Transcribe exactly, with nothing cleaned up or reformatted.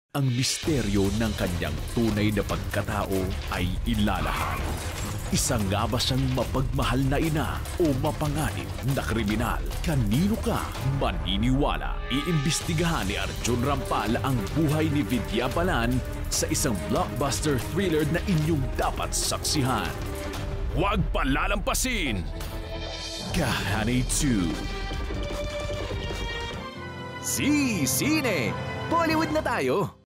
Ang misteryo ng kanyang tunay na pagkatao ay ilalahad. Isa nga ba siyang mapagmahal na ina o mapanganib na kriminal? Kanino ka maniniwala? Iimbestigahan ni Arjun Rampal ang buhay ni Vidya Balan sa isang blockbuster thriller na inyong dapat saksihan. Huwag palalampasin! Kahani two. Si Sine! Bollywood na tayo!